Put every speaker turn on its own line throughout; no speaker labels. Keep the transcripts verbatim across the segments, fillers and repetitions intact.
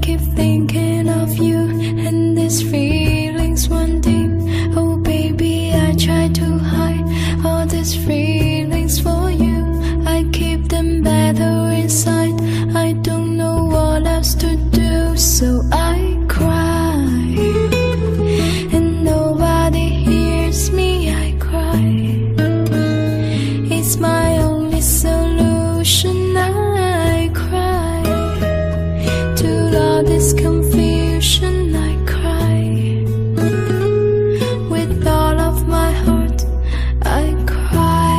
keep thinking of you, and these feelings run deep. Oh baby, I try to hide all these feelings for you. I keep them better inside. I don't know what else to do, so I cry. And nobody hears me, I cry. It's my only solution, I cry. To all this confusion, I cry. With all of my heart, I cry.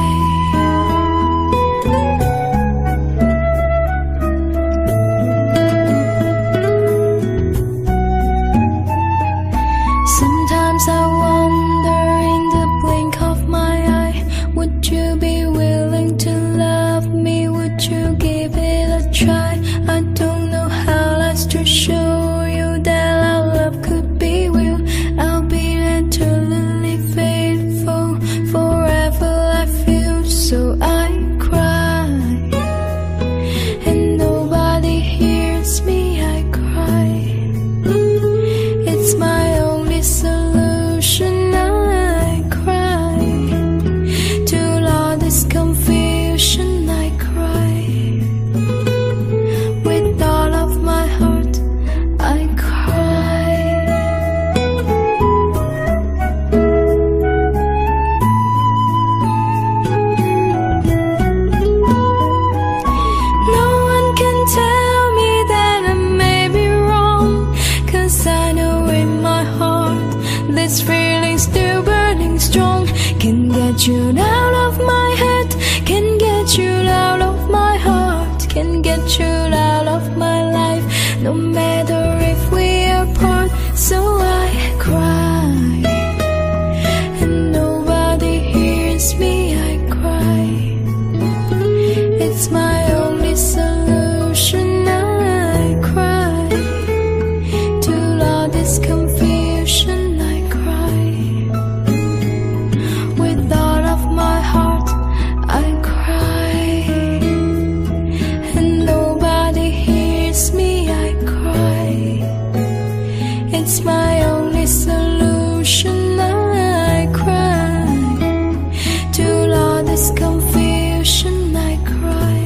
Sometimes I wonder, in the blink of my eye, would you be willing to love me? Would you give it a try? I don't know how else to show you that our love could be real. I'll be eternally faithful, forever I feel. So I cry, and nobody hears me, I cry. It's my only solution, I cry. To all this confusion, I cry. With all of my heart, I cry. No one can tell me that I may be wrong, 'cause I know in my heart this feeling still burning strong. Can get you out of my head, can get you out of my heart, can get you out of my life, no matter if we are apart. So I cry, and nobody hears me, I cry. It's my only solution, I cry. To all this confusion, I cry. With all of my heart, I cry. And nobody hears me, I cry. It's my only solution, I cry. To all this confusion, I cry.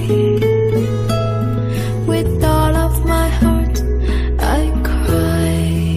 With all of my heart, I cry.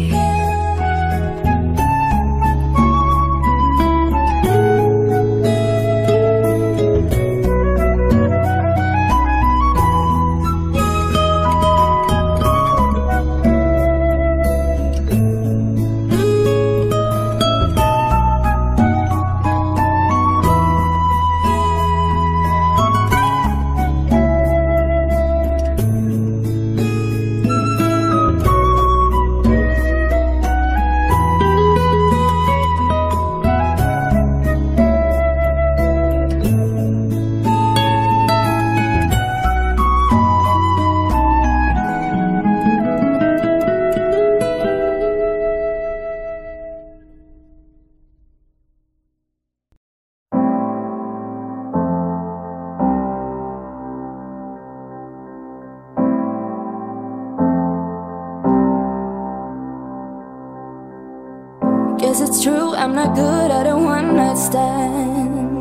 Guess it's true, I'm not good at a one-night stand,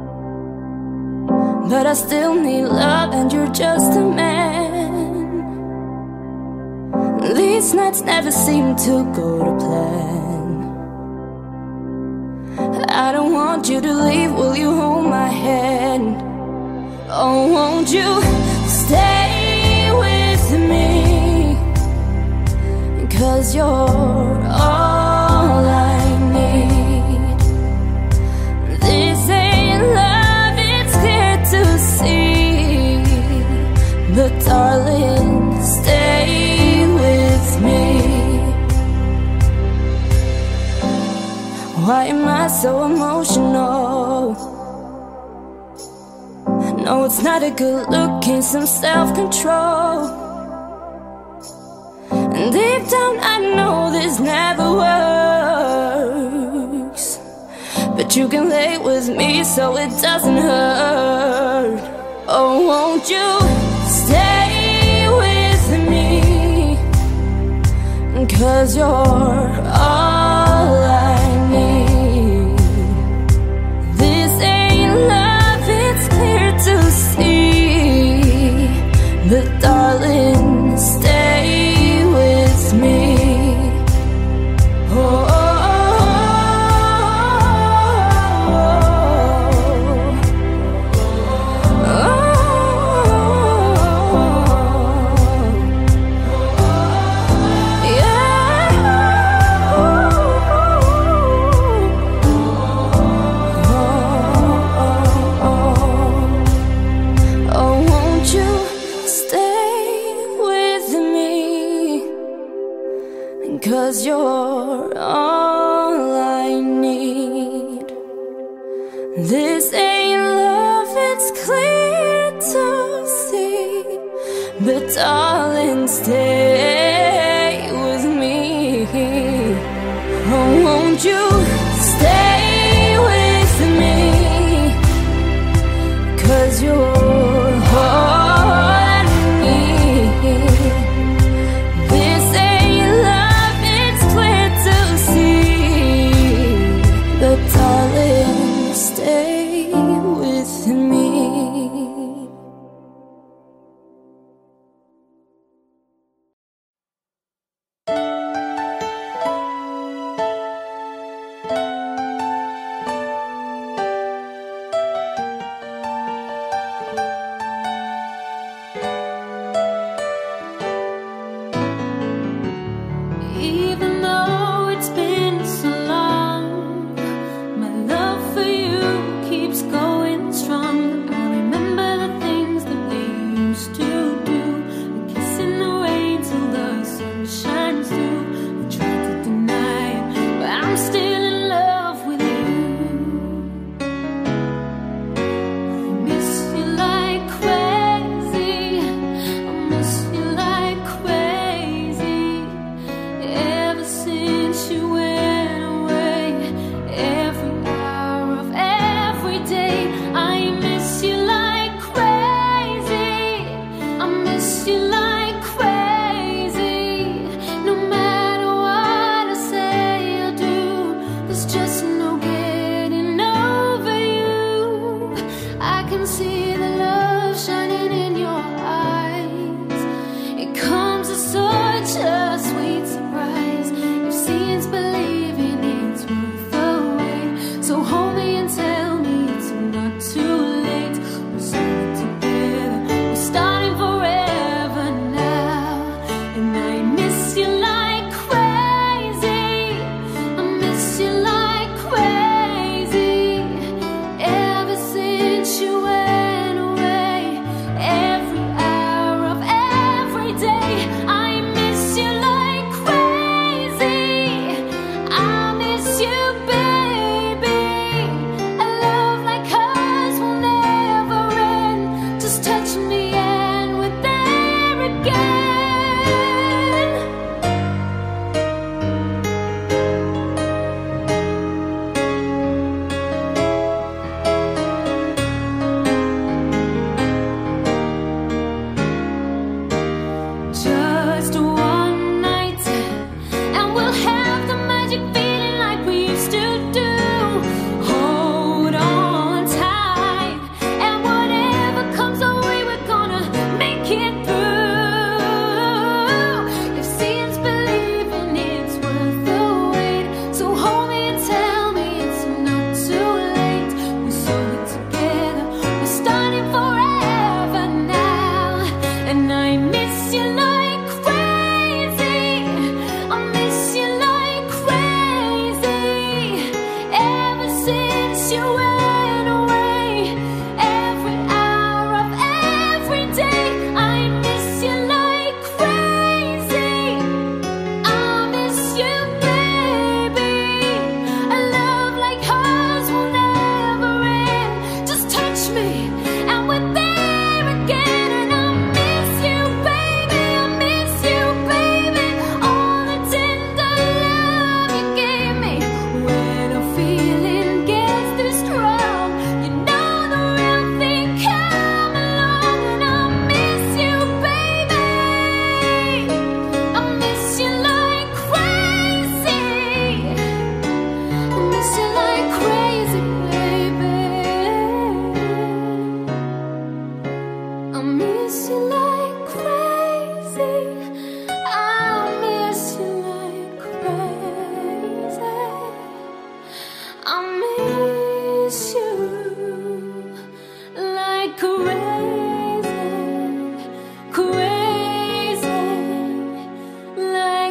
but I still need love and you're just a man. These nights never seem to go to plan. I don't want you to leave, will you hold my hand? Oh, won't you stay with me? 'Cause you're all I need. This ain't love, it's clear to see. But darling, stay with me. Why am I so emotional? No, it's not a good look, need some self-control. And deep down I know this never works, but you can lay with me so it doesn't hurt. Oh, won't you stay with me? 'cause you're all I need. This ain't love, it's clear to see, but darling, stay with me. Oh, cause you're all I need. This ain't love, it's clear to see, but darling, stay with me. Oh, won't you stay with me, cause you're all I need. This ain't love, it's clear to see, but darling, stay with me.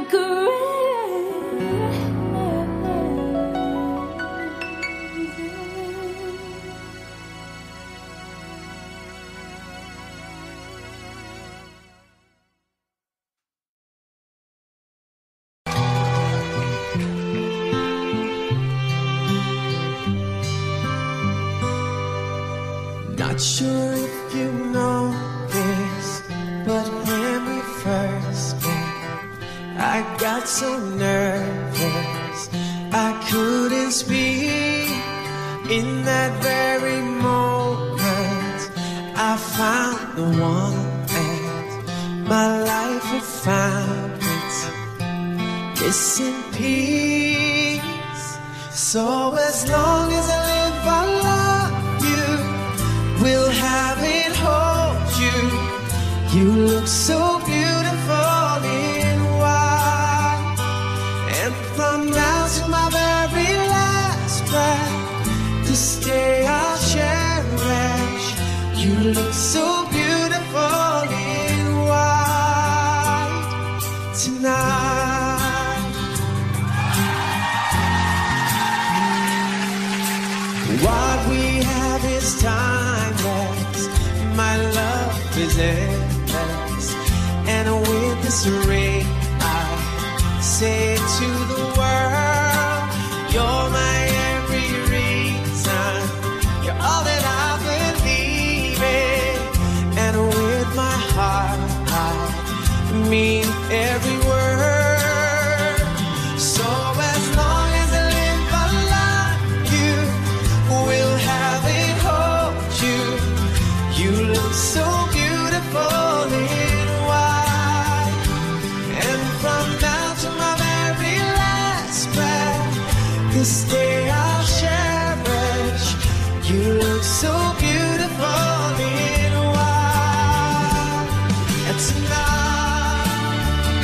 Not sure if you know this, but when we first met, I got so nervous I couldn't speak. In that very moment, I found the one, and my life had found its missing piece. So as long as I live, I love you, will have it, hold you. You look so beautiful in white, and from now to my very last breath, this day I'll cherish. You look so beautiful in white tonight. What we have is timeless, my love is endless, and with this ring I say to the world, you're my every reason, you're all that I believe in, and with my heart I mean every word. So as long as I live, I love you, will have it, hold you. You look so beautiful in white, and from now to my very last breath, this day I'll cherish. You look so beautiful in white, and tonight,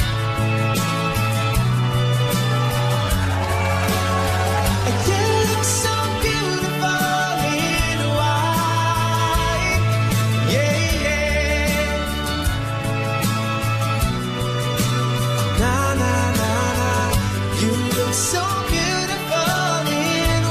you look so beautiful in white, yeah, yeah. Na na na na, you look so beautiful in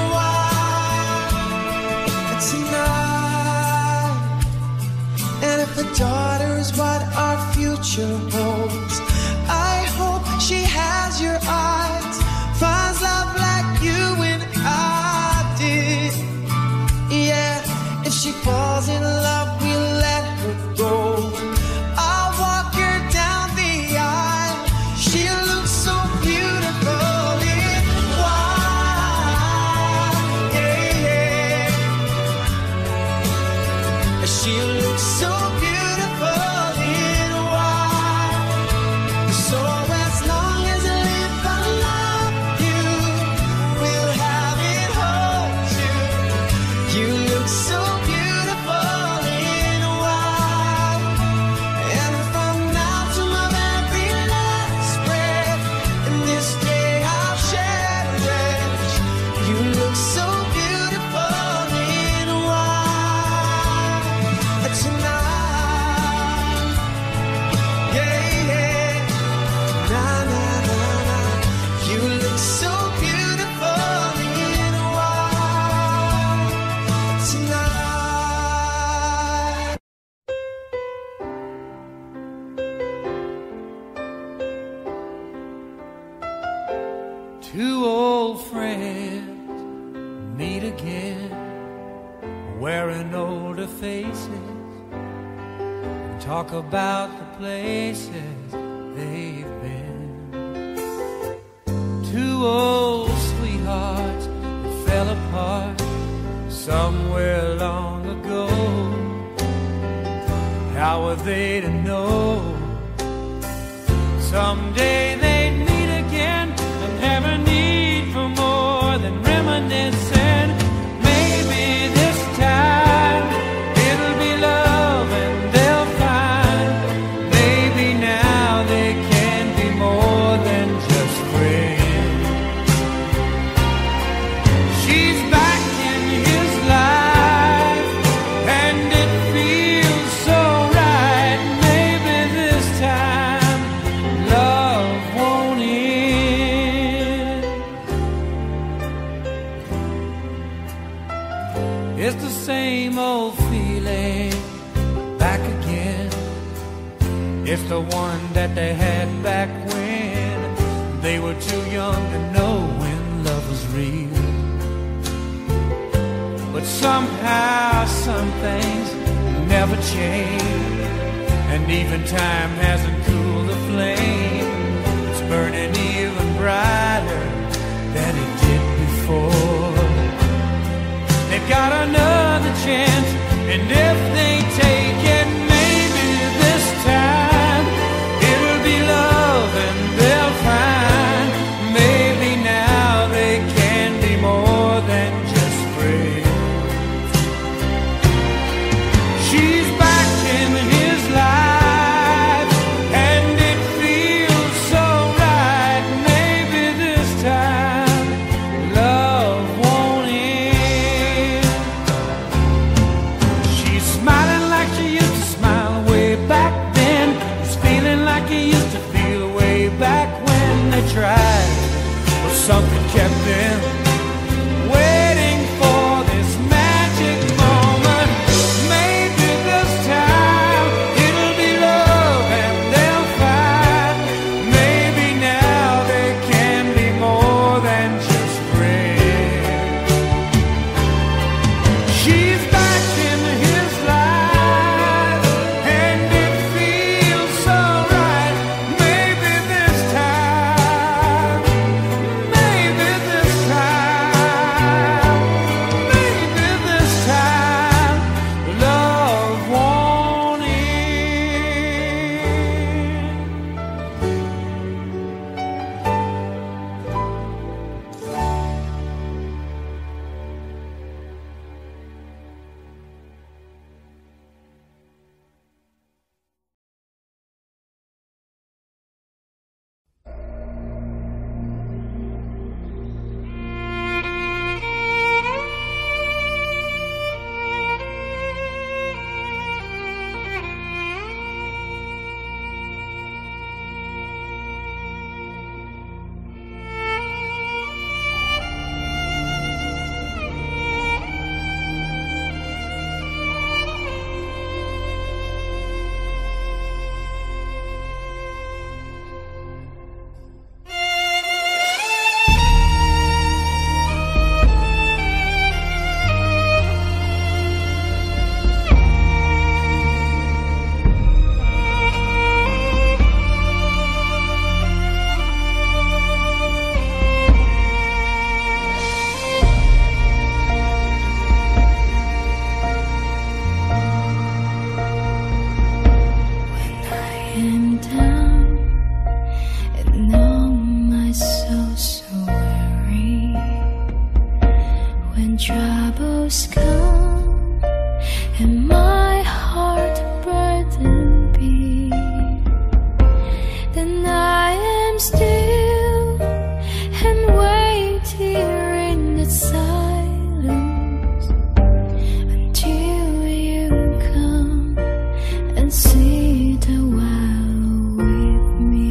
white tonight. And if a daughter is what our future holds, I hope she has your eyes, finds love like you and I did. Yeah, if she falls in love, we'll let her go. I'll walk her down the aisle. She looks so beautiful in white, yeah, yeah. She looks so beautiful in white. So as long as I live, I love you, will have it, hold you. You look so beautiful in white, and from now to my very last breath, and this day I'll cherish. You look so beautiful in white tonight, yeah, yeah. Na na na na, you look so beautiful in white tonight.
Two old friends meet again, wearing older faces, and talk about the places they've been. Two old sweethearts that fell apart somewhere long ago. How were they to know someday they'd meet again and have a need for more than reminiscing? Maybe this time it'll be love and they'll find maybe now they can be more than just friends. She's back in his life and it feels so right. Maybe this time love the one that they had back when they were too young to know when love was real. But somehow some things never change, and even time hasn't cooled the flame. It's burning even brighter than it did before. They've got another chance, and if they take it, maybe this time it'll be love and they'll find maybe now they can be more than just friends. She's back in his life and it feels so right. Maybe this time love won't end. She's smiling like she used to smile way back then. He's feeling like he used to feel way back when they tried, but something kept them waiting for this magic moment. Maybe this time it'll be love and they'll find maybe now they can be more than just friends. She's back in his life and it feels so right. Maybe this time, maybe this time, maybe this time love won't end.
am down and all my soul so weary. When troubles come and my heart burdened be, then I am still and wait here in the silence until you come and sit a while with me.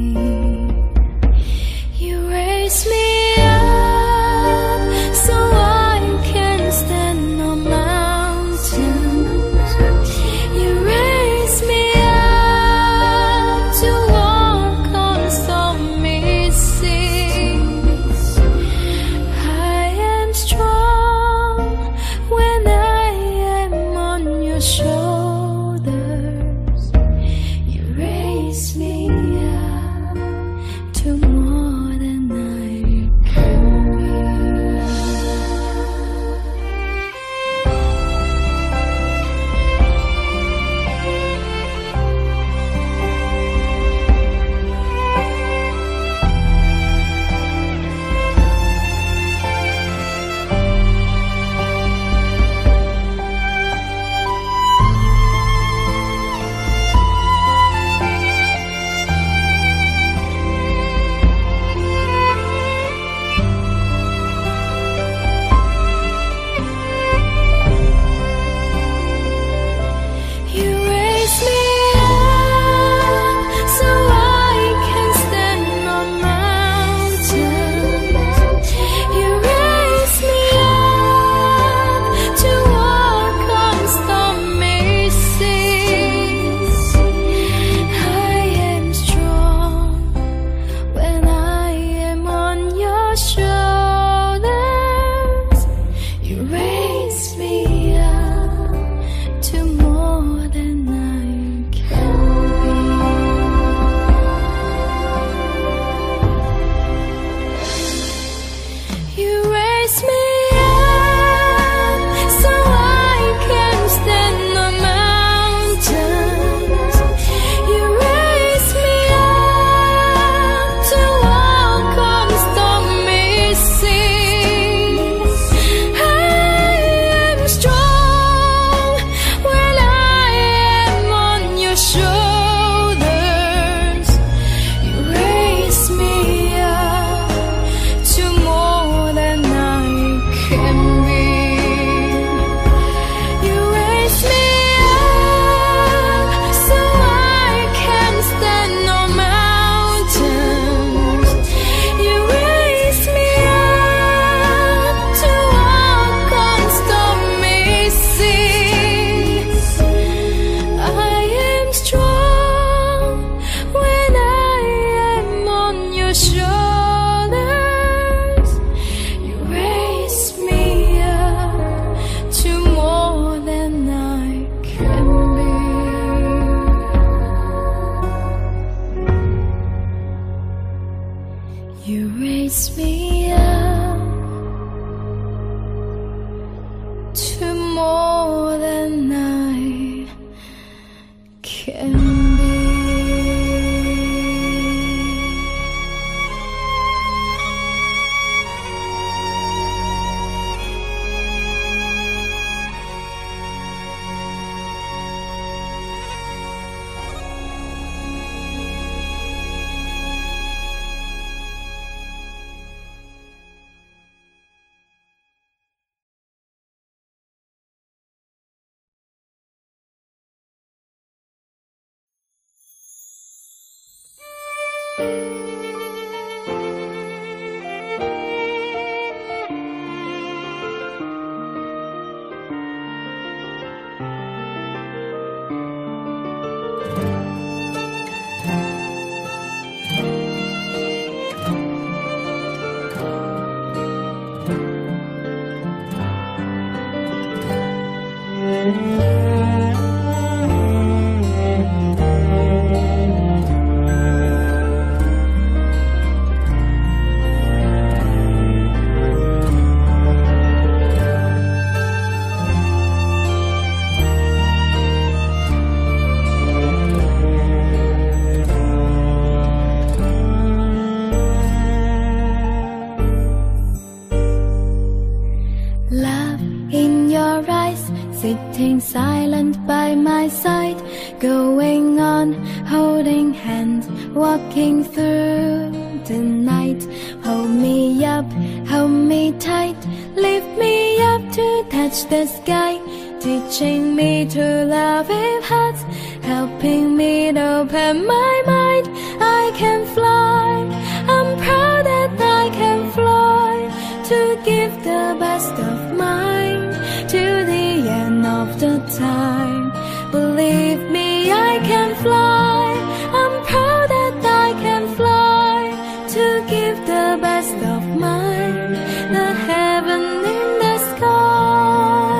You raise me up so I can stand on mountains. You raise me up to walk on stormy seas. I am strong when I am on your shoulders. You raise me up to more than I can be. You raise me up to more than I can be. Sitting silent by my side, going on, holding hands, walking through the night. Hold me up, hold me tight, lift me up to touch the sky, teaching me to love with hearts, helping me to open my mind. I can fly, I'm proud that I can fly, to give the best of mine to the end of the time. Believe me, I can fly, I'm proud that I can fly, to give the best of mine, the heaven in the sky.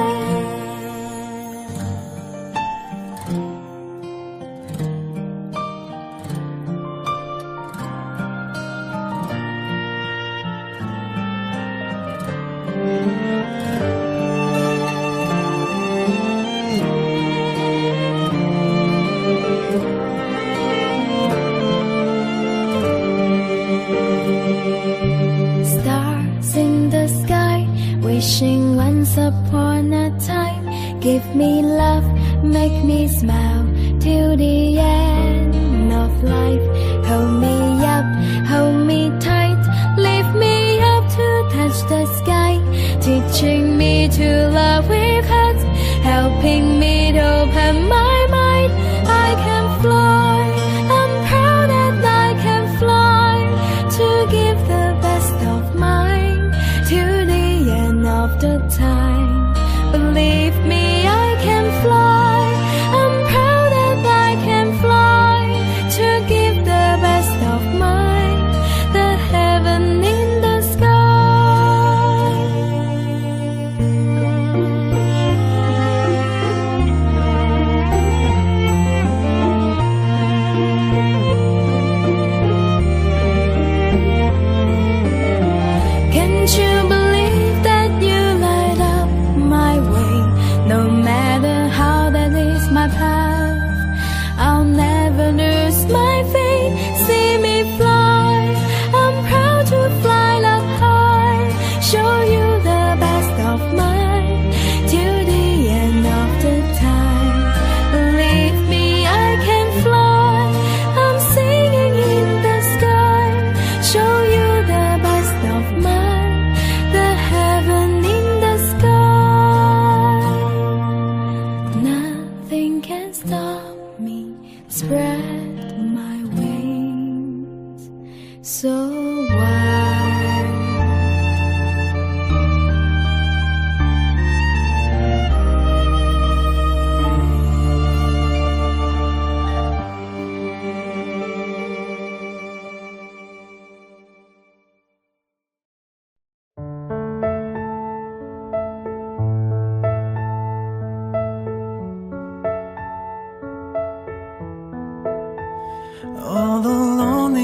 Stars in the sky, wishing once upon a time, give me love, make me smile till the end of life. Hold me up, hold me tight, lift me up to touch the sky, teaching me to love with hearts, helping me to open my mind. I can fly, I'm proud that I can fly, to give the best of mine to the end of the time. Believe me, I can fly, I'm proud that I can fly, to give the best of mine, the heaven in the sky. Can't you believe that you light up my way? No matter how that is my path, I'll never lose my faith. See me fly, I'm proud to fly up high, show you the best of mine till the end of the time. Believe me, I can fly, I'm singing in the sky, show you the best of mine, the heaven in the sky. Nothing can stop me, spread my wings so wide.
All the loneliness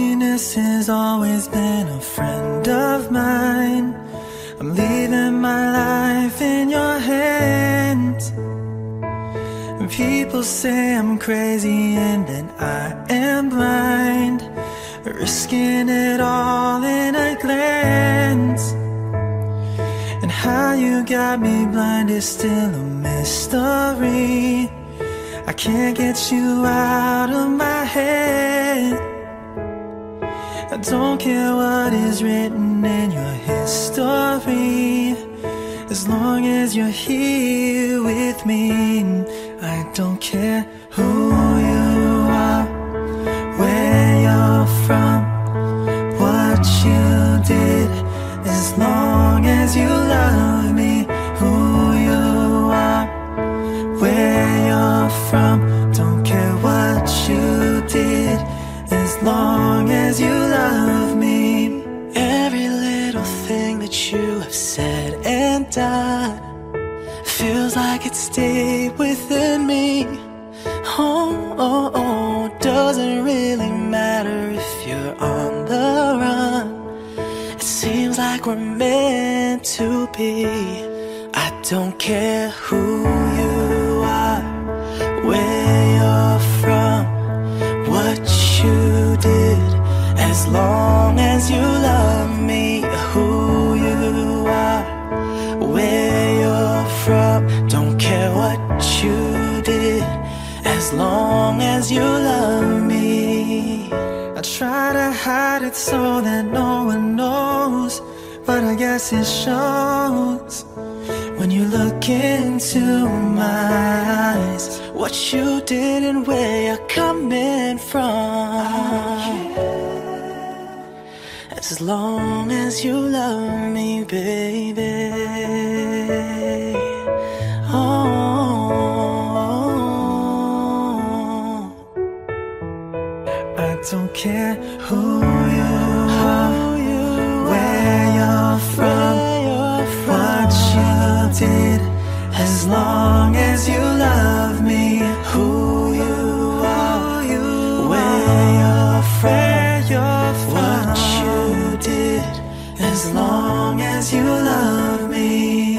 This has always been a friend of mine. I'm leaving my life in your hands. And people say I'm crazy and that I am blind, risking it all in a glance. And how you got me blind is still a mystery. I can't get you out of my head. I don't care what is written in your history, as long as you're here with me. I don't care who you are, where you're from, what you did, as long as you love me. Who you are, where you're from, don't care what you did, as long as you love me. Every little thing that you have said and done feels like it stayed within me. Oh, oh, oh, doesn't really matter if you're on the run. It seems like we're meant to be. I don't care who you are, where you're from, what you did, as long as you love me. Who you are, where you're from, don't care what you did, as long as you love me. I try to hide it so that no one knows, but I guess it shows when you look into my eyes, what you did and where you're coming from. As long as you love me, baby. Oh, I don't care who you are, where you're from, what you did, as long as you love me. Who you are, where you're from, what you did, as long as you love me.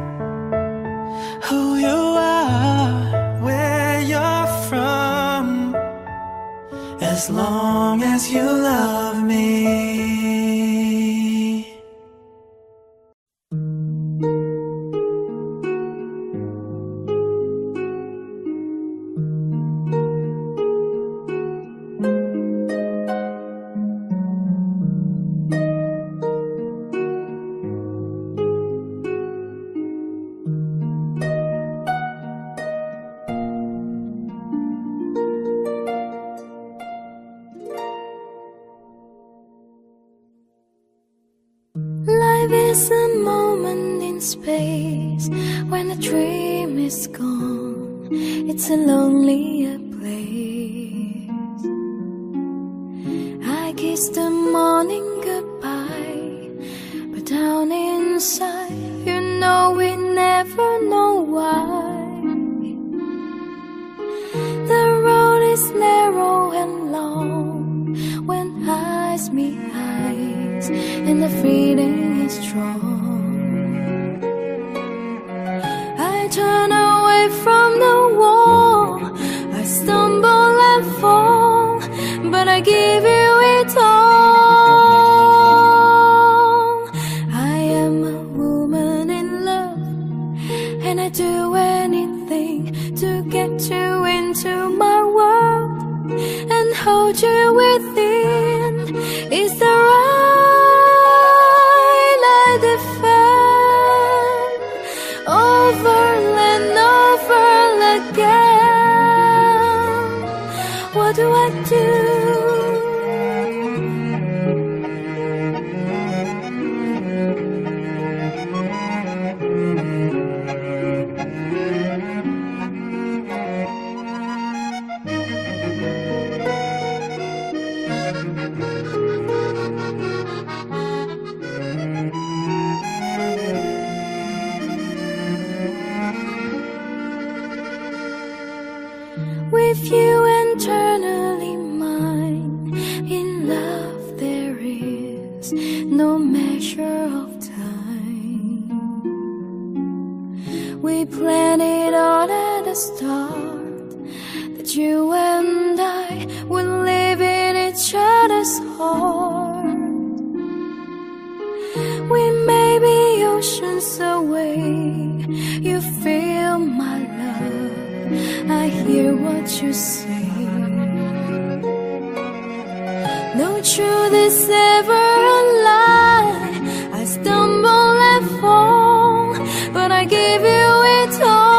Who you are, where you're from, as long as you love me.
Life is a moment in space when the dream is gone. It's a lonelier place. I kiss the morning goodbye, but down inside, you know we never know why. The road is narrow and long when eyes meet eyes, and the feeling is strong. I turn away from the wall, I stumble and fall, but I give you it all. I am a woman in love, and I do anything to get you into my world and hold you within. Is the right light no measure of time. We planned it all at the start, that you and I would live in each other's heart. We may be oceans away, you feel my love, I hear what you say. No truth is ever a lie, I stumble and fall, but I give you it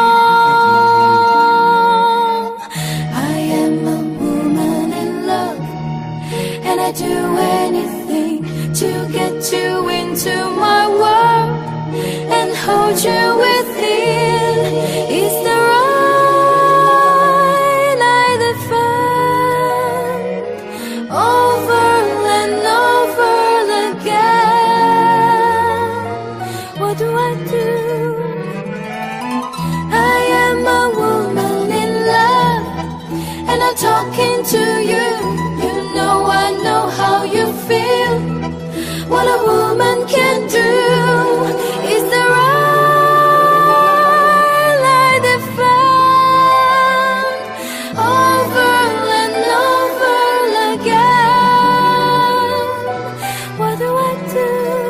all. I am a woman in love, and I do anything to get you into my world and hold you within. Is the right light that found over and over again? What do I do? I am a woman in love, and I'm talking to you. You know I know how you feel. What a woman can do is the right light that found over and over again. What do I do?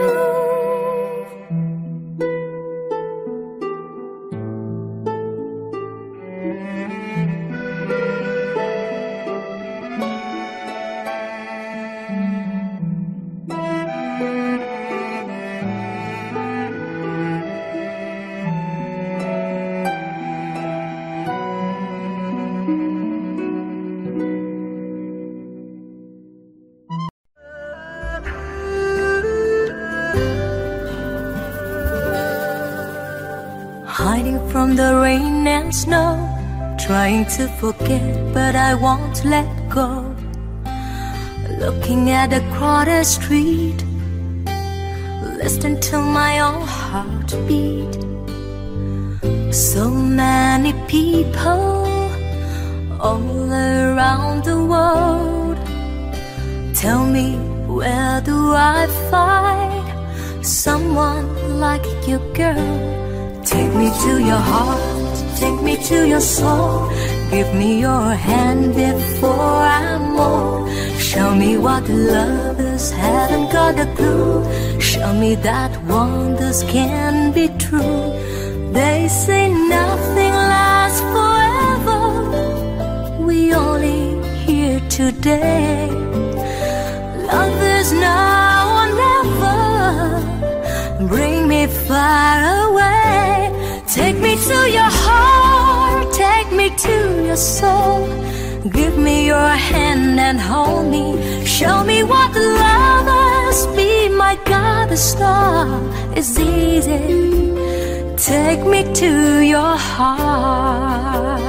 Hiding from the rain and snow, trying to forget, but I won't let go. Looking at a crowded street, listening to my own heartbeat. So many people all around the world. Tell me, where do I find someone like you, girl? Take me to your heart, take me to your soul. Give me your hand before I'm old. Show me what love is, haven't got a clue. Show me that wonders can be true. They say nothing lasts forever, we only here today. Love is now or never, bring me far away. Take me to your heart, take me to your soul. Give me your hand and hold me. Show me what love is, be my goddess star. It's easy, take me to your heart.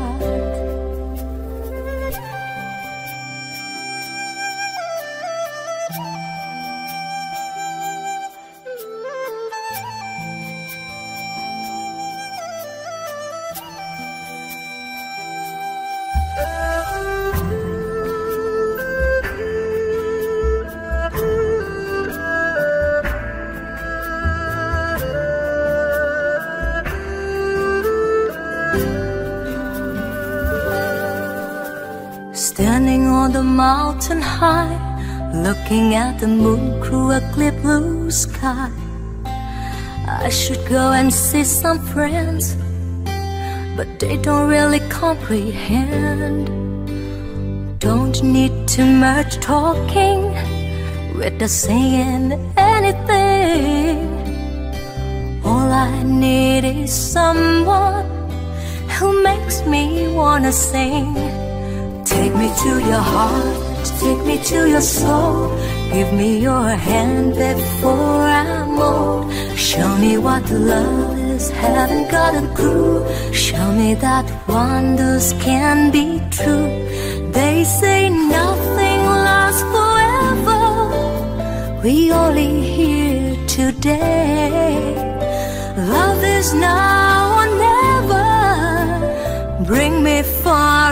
Standing on the mountain high, looking at the moon through a clear blue sky. I should go and see some friends, but they don't really comprehend. Don't need too much talking without saying anything. All I need is someone who makes me wanna sing. Take me to your heart, take me to your soul. Give me your hand before I'm old. Show me what love is, haven't got a clue. Show me that wonders can be true. They say nothing lasts forever, we only here today. Love is now or never, bring me far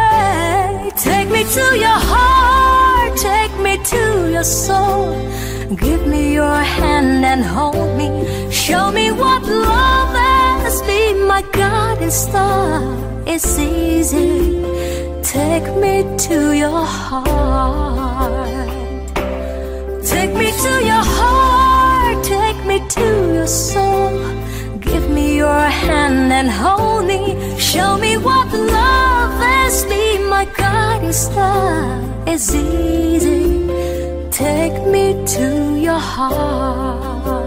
away. Take me to your heart, take me to your soul. Give me your hand and hold me. Show me what love is. Be my guiding star. It's easy. Take me to your heart. Take me to your heart. Take me to your soul. Give me your hand and hold me. Show me what love is. Be my guiding star. It's easy. Take me to your heart.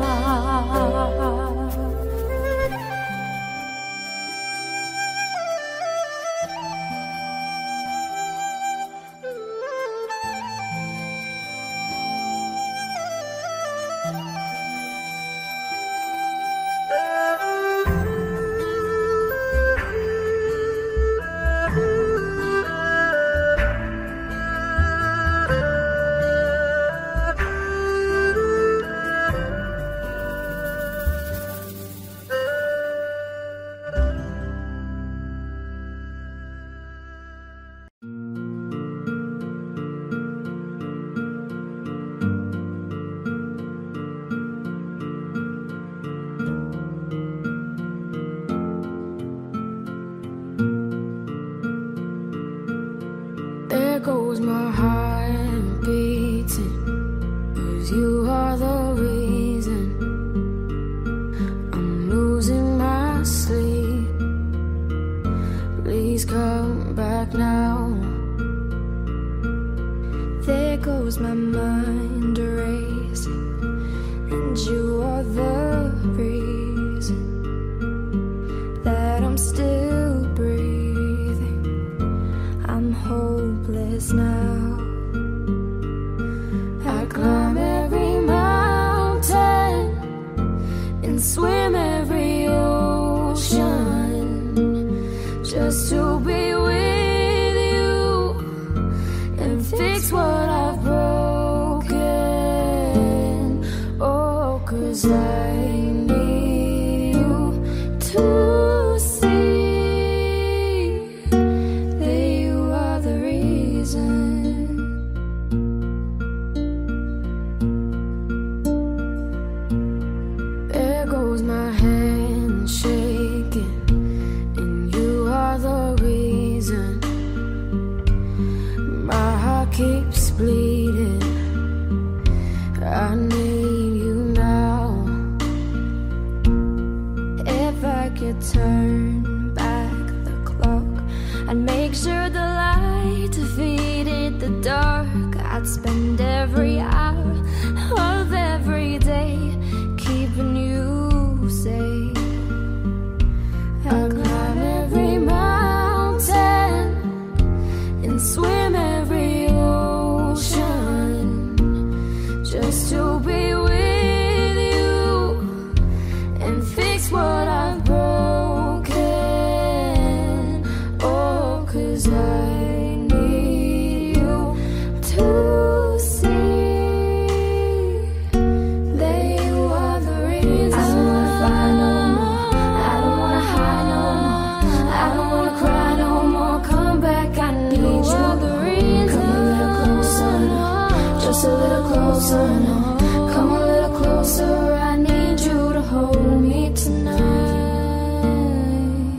There goes my heart beating, 'cause you are the reason I'm losing my sleep. Please come back now. There goes my mind racing, and you are the reason that I'm still breathing. I'm hopeless now. I climb every mountain and swim every ocean just to be with you and fix what I've broken. Oh, 'cause I need you to keeps bleeding. I need you now. If I could turn back the clock, I'd make sure the light defeated the dark. I'd spend every hour of every day keeping you safe. I'd climb every mountain and swim every just to be with you and fix what I've broken. Oh, 'cause I need you to see that you are the reason. I don't wanna fight no more. I don't wanna hide no more. I don't wanna cry no more. Come back, I need you. You are the reason. Come a little closer now. Just a little closer now. Come a little closer. I need you to hold me tonight.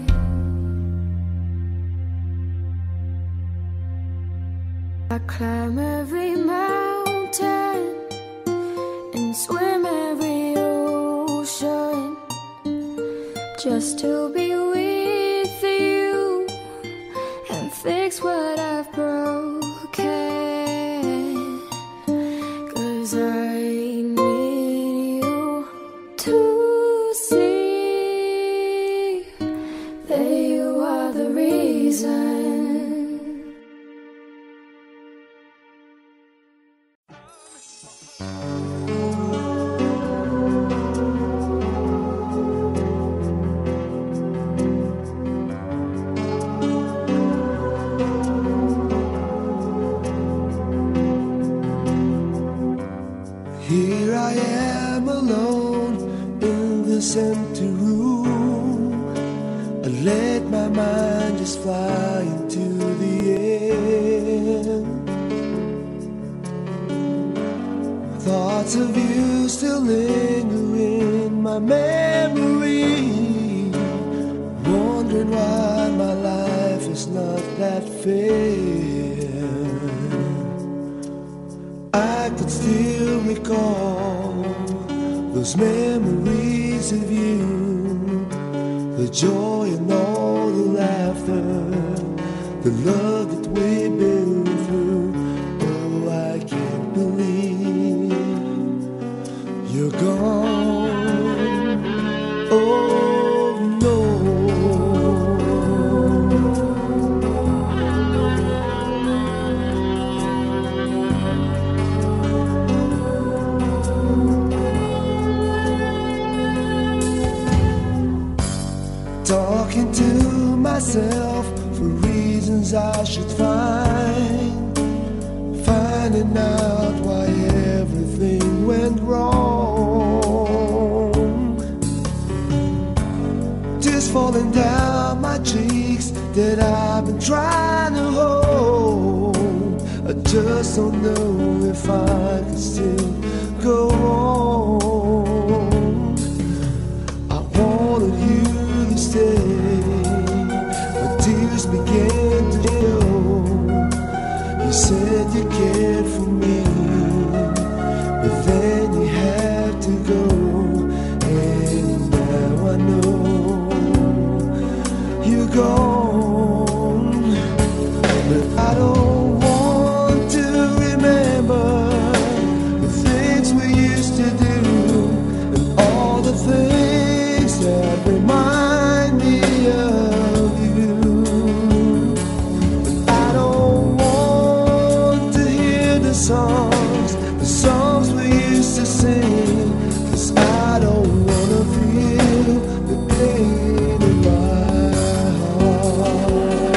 I climb every mountain and swim every ocean just to be with you and fix what I've broken. 'Cause I need you to see that you are the reason.
Here I am alone in this empty room. I let my mind just fly into the air. Thoughts Thoughts of you still linger in my memory, wondering why my life is not that fair. I could still recall those memories of you, the joy and all the laughter, the love that we've been through. Oh, I can't believe you're gone. Oh no. Talking to myself for reasons I should find, finding out why everything went wrong. Tears falling down my cheeks that I've been trying to hold. I just don't know if I can still go on. I wanted you to stay, but tears began to show. You said you cared for me, but then you had to go. And now I know you're gone, but I don't want to remember the things we used to do and all the things that remind me of you. But I don't want to hear the songs, the songs we used to sing, 'cause I don't wanna feel the pain in my heart.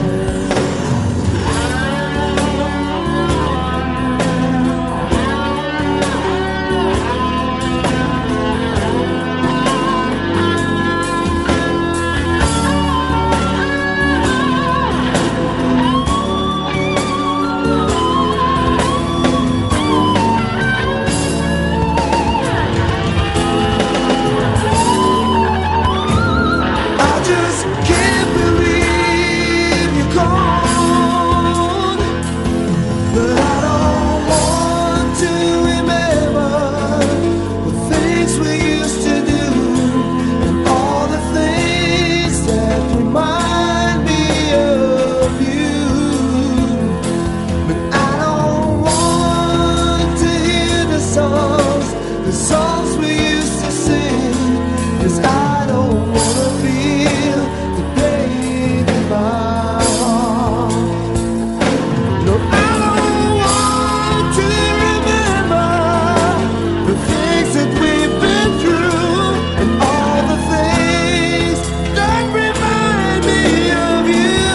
I just can't believe you're gone, but I don't want to remember the things we used to do and all the things that remind me of you. But I don't want to hear the songs, the songs we used to sing, 'cause I don't wanna feel the pain in my heart. No, I don't want to remember the things that we've been through and all the things that remind me of you.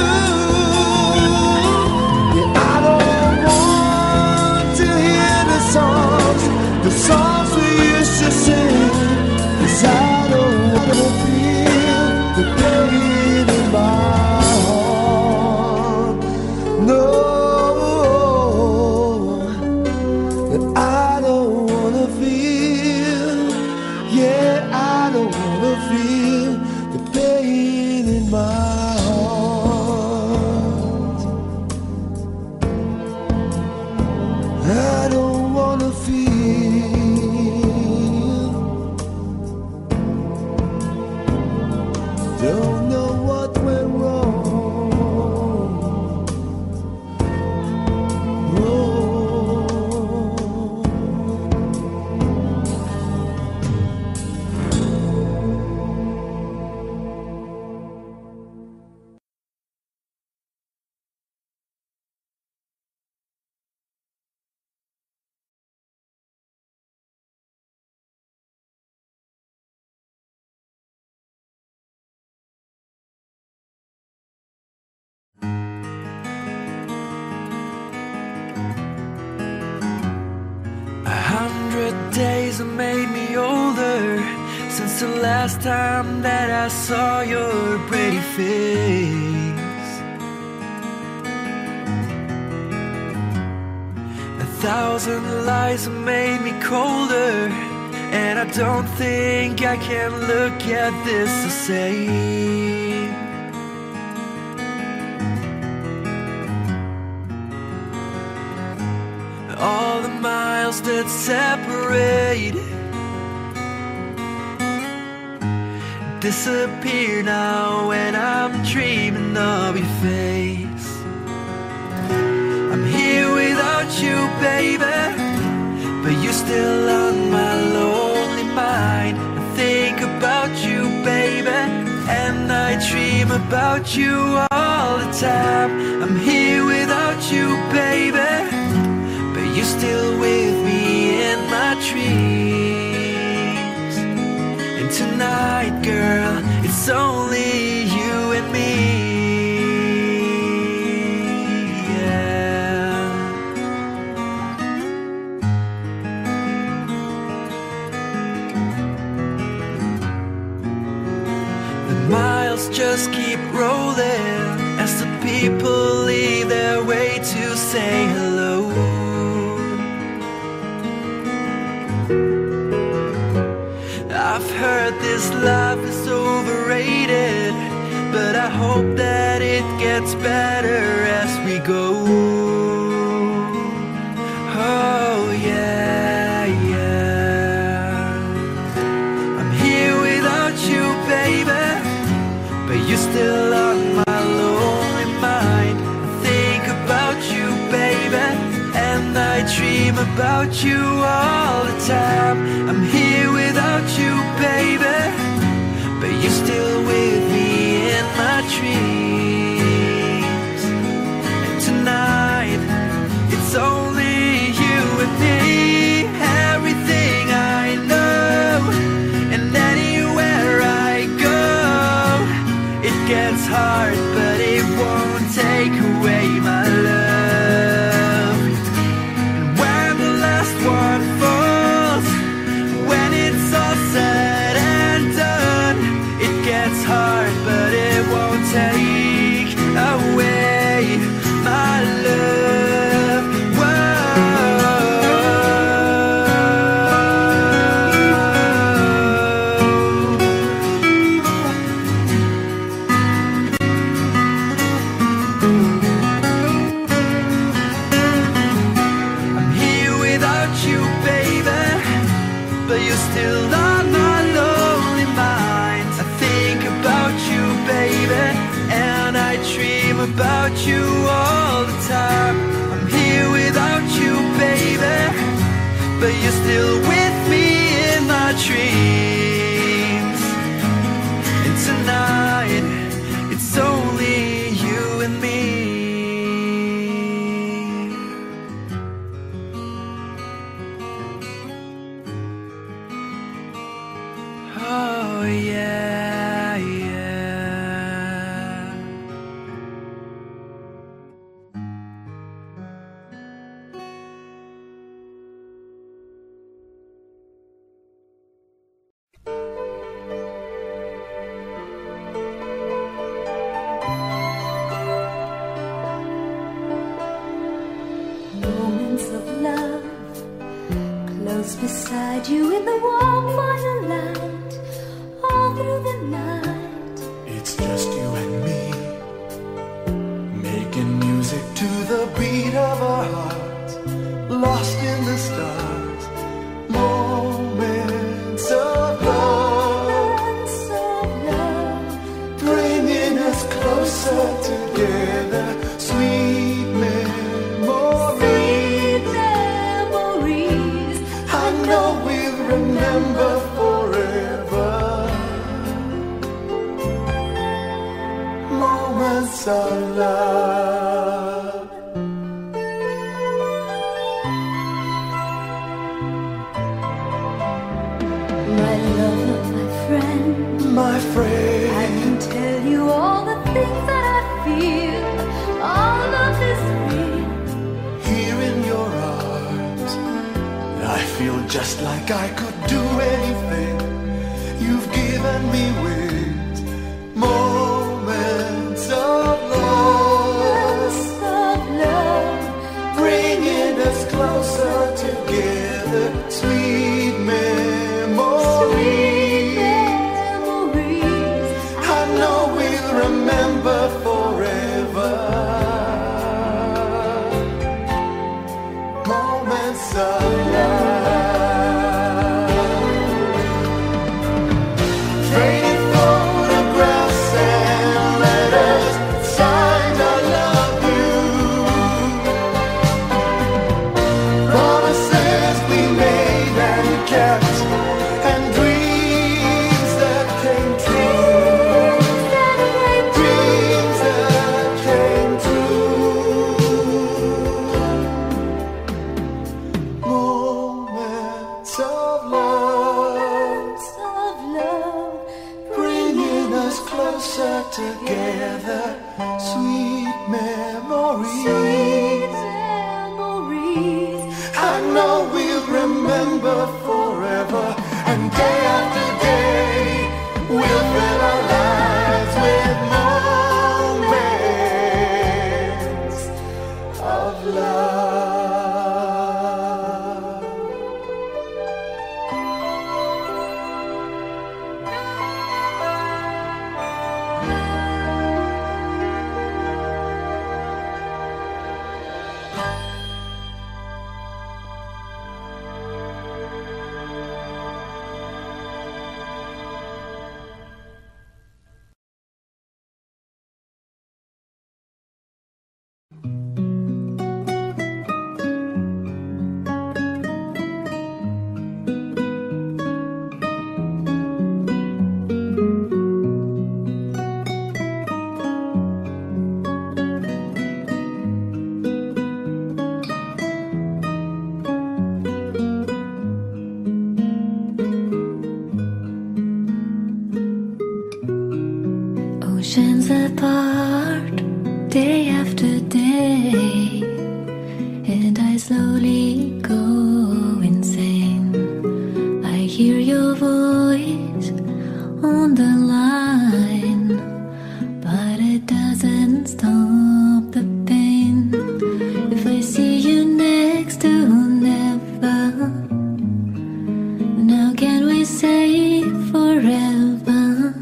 Yeah, I don't want to hear the songs, the songs we used to sing, 'cause I don't wanna feel the pain in my heart. No, that I don't wanna feel. Yeah, I don't wanna feel the pain in my heart. I don't wanna feel. Don't know what went wrong. Oh.
A hundred days have made me older since the last time that I saw your pretty face. A thousand lies have made me colder, and I don't think I can look at this the same. All the miles that separate disappear now when I'm dreaming of your face. I'm here without you, baby, but you're still on my lonely mind. I think about you, baby, and I dream about you all the time. I'm here without you, baby, but you're still with me in my dreams. And tonight, girl, it's only you and me. Miles just keep rolling as the people leave their way to say hello. I've heard this life is overrated, but I hope that it gets better as we go. Oh yeah, yeah. I'm here without you, baby, but you're still on my lonely mind. I think about you, baby, and I dream about you all the time. I'm here without you, baby, but you're still with me in my dreams. And tonight, it's only you and me. Everything I know, and anywhere I go, it gets hard, but it won't take away my love. And when the last one falls, when it's all said and done, it gets hard, but it won't take away my love. About you all the time. I'm here without you, baby, but you're still with me in my dreams. And tonight, it's only you and me. Oh yeah, yeah.
Beside you in the warm firelight, all through the night.
It's just you and me, making music to the beat of our hearts, lost in the stars. Moments of love,
Moments of love,
bringing us closer together. Sweet memories,
memories.
I know we'll remember forever. Moments of love.
My love, my friend,
My friend,
I can tell you all the things that I feel. All of this real.
here in your arms, I feel just like I could do anything. You've given me wings. Moments of love,
Moments of love,
bringing us closer Nights of love,
of love,
bringing us closer together. Sweet memories,
sweet memories.
I know we'll remember forever. And day after day, we'll fill our lives with moments of love.
Oceans apart, day after day, and I slowly go insane. I hear your voice on the line, but it doesn't stop the pain. If I see you next to never, now can we say forever?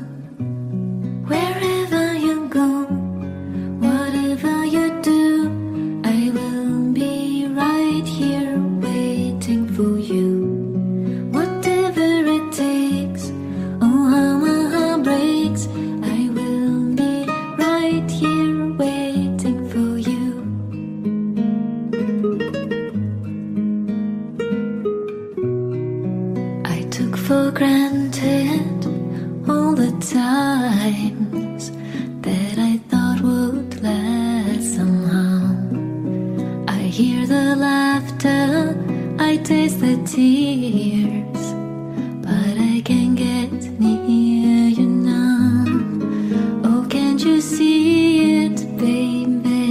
Wherever you go, whatever you do, I will be right here waiting for you. Whatever it takes, oh how my heart breaks, I will be right here waiting for you. I took for granted all the times that I thought would last somehow. I hear the laughter, I taste the tears, but I can't get near you now. Oh, can't you see it, baby?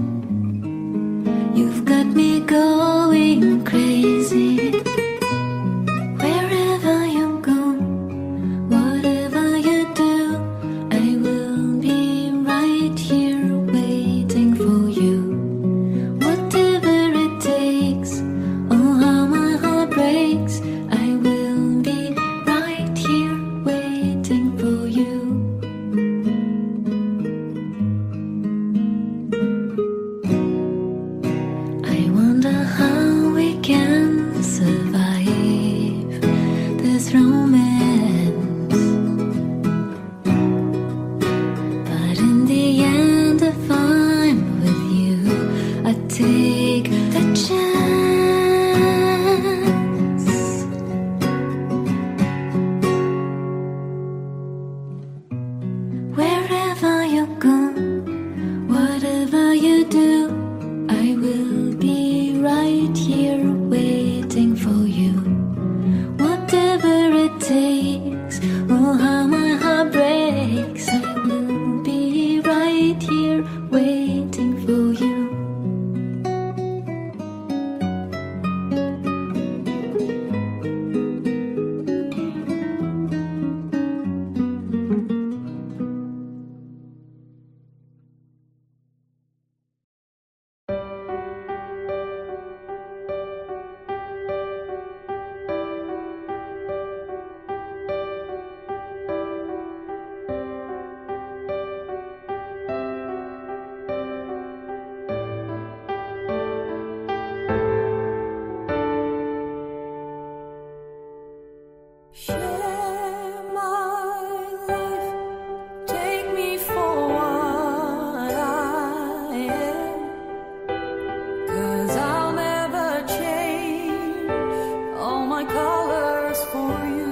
You've got me going crazy. Wherever you go, whatever you do, I will be right here waiting for you. Whatever it takes, oh how my heart breaks, I will be right here waiting for you. I wonder how we can survive this romance, but in the end, if I'm with you, I take the chance. Wherever you go, whatever you do, I will be right here waiting for you. Whatever it takes, oh how my heart breaks, I will be right here waiting for you.
Share my life, take me for what I am, 'cause I'll never change all my colors for you.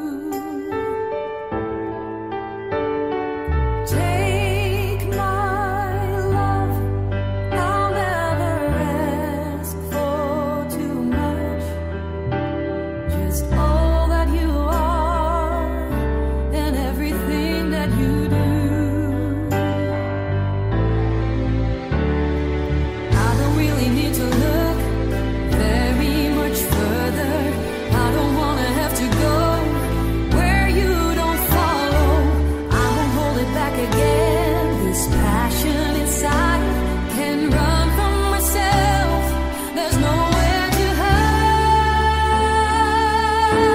Take my love, I'll never ask for too much.
is all that you are and everything that you do. I don't really need to look very much further. I don't wanna have to go where you don't follow. I won't hold it back again. This passion inside can run from myself. There's nowhere to hide.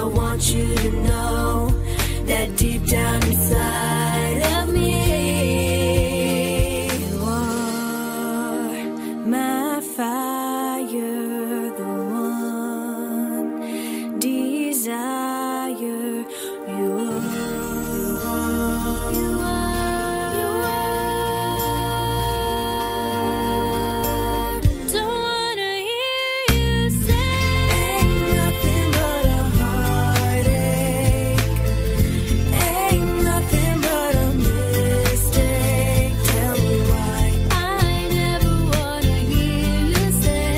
I want you to know that deep down inside of me, you are my fire, the one desire. You are, you are, you are. Don't wanna hear you say ain't nothing but a heartache, ain't nothing but a mistake. Tell me why I never wanna hear you say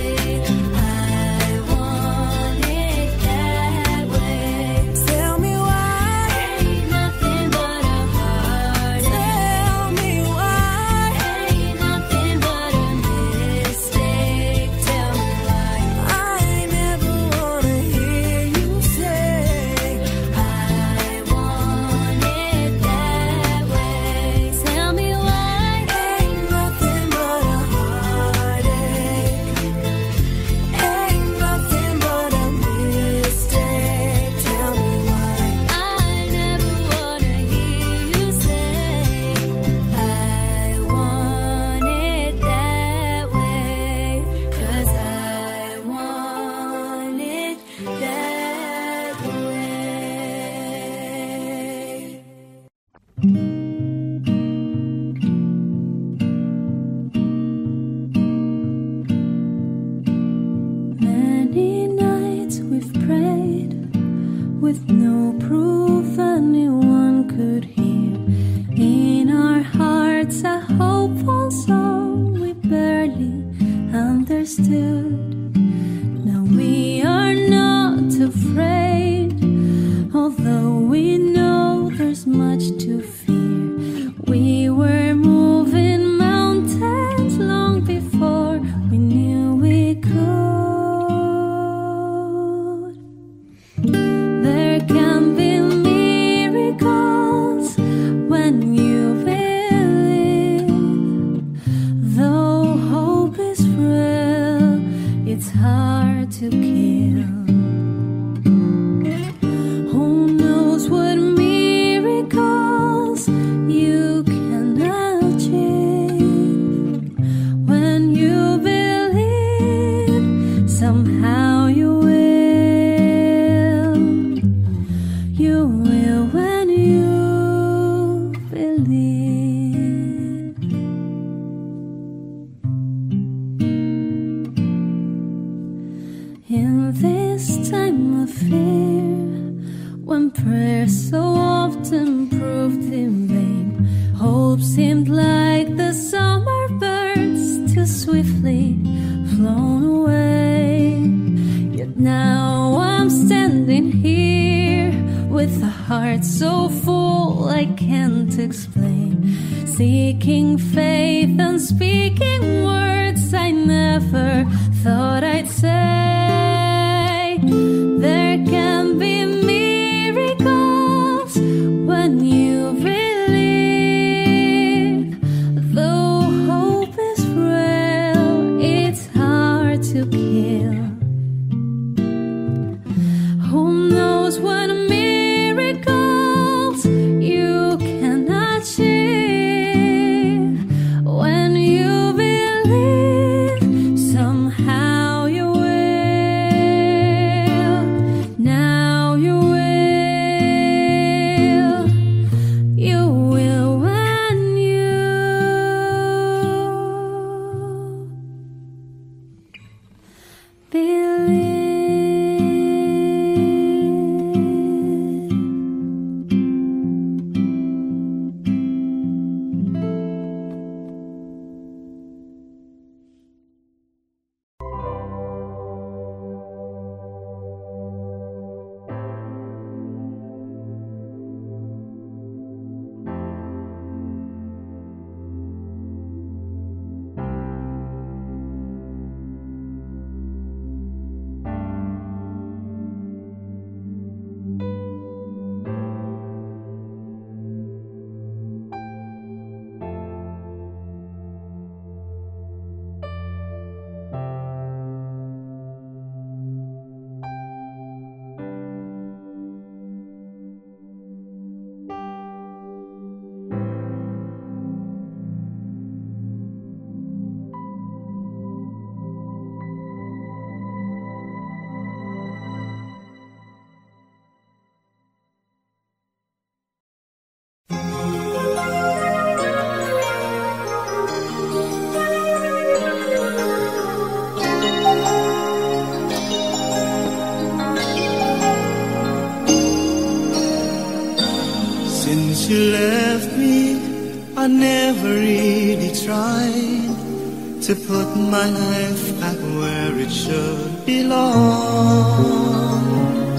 I want it that way. Tell me why ain't nothing but a heartache. Tell me why ain't nothing but a mistake. Tell me why I never wanna hear you say I want it that way. Tell me why ain't nothing but a heartache, ain't nothing but a mistake. Tell me why I never wanna hear you say I want it that way. 'Cause I want it that way. Many nights we've prayed with no proof anyone could hear. In our hearts a hopeful song we barely understood. Now we are not afraid, although we know there's much to fear. We were moving mountains long before we knew we could. There can be miracles when you believe. Though hope is frail, it's hard to kill. Who knows what miracles you can achieve? When you believe, somehow you will. You will when you believe. In this time of fear, when prayer so often proved in vain, hope seemed like the summer birds too swiftly flown away. Yet now I'm standing here with a heart so full I can't explain, seeking faith and speaking words I never thought I'd say. There can be miracles when you believe. Though hope is frail, it's hard to kill. Who knows what miracles you can achieve? When you believe, somehow you will. Now you will. You will when you believe.
you left me, I never really tried to put my life back where it should belong.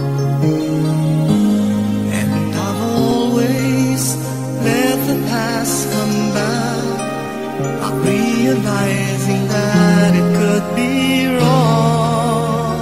And I've always let the past come back, not realizing that it could be wrong.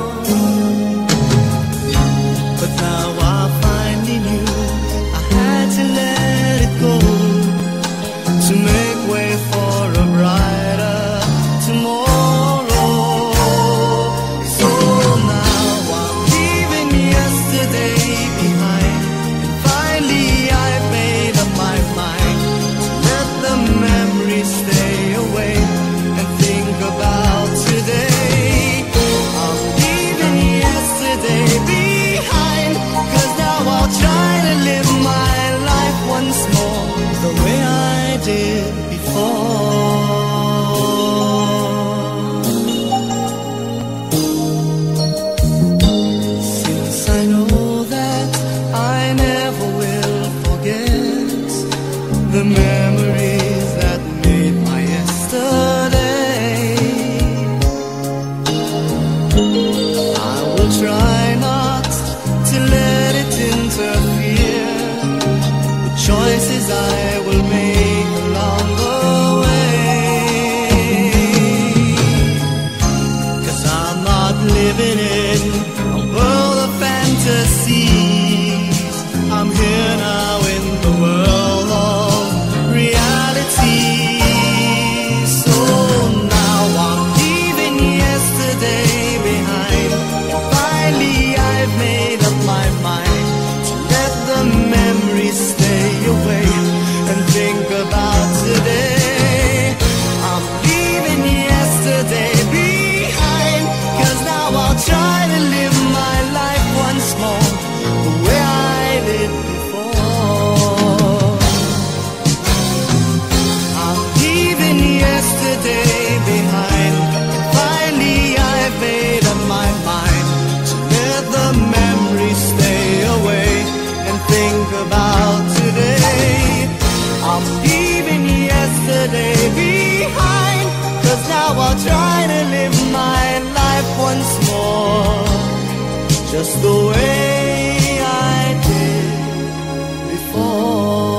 But now I finally knew I had to let it go to make way for a brighter tomorrow. So now I'm leaving yesterday behind, and finally I've made up my mind to let the memories stay away and think about today. I'm leaving yesterday behind, 'cause now I'll try to live my life once more the way I did before. Since I know that I never will forget the memories that made my yesterday, I will try not to let it interfere with choices I will make along the way. 'Cause I'm not living in a world of fantasies. I'm here now in the world of reality. So now I'm leaving yesterday behind, and finally I've made up my mind to let the memories stay away and think about today. I'm leaving yesterday behind, 'cause now I'll try to live my life once more the way I did before. I'm leaving yesterday behind, and finally I've made up my mind to let the memories stay away and think about today. I'm leaving yesterday behind, 'cause now I'll try to live my life once more just the way I did before.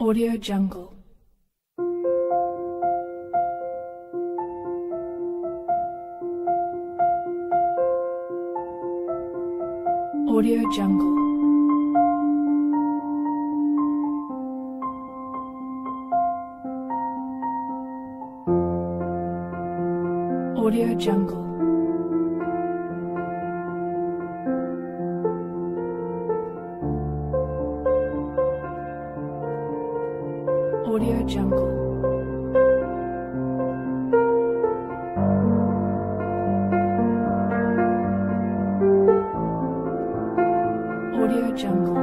Audio Jungle. Audio Jungle. Audio Jungle. Audio Jungle. Audio Jungle.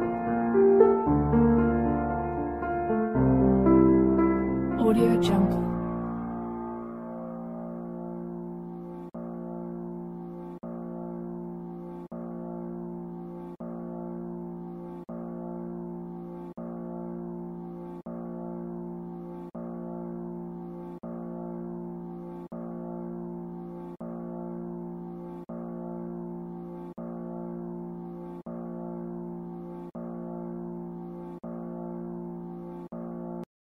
Audio Jungle.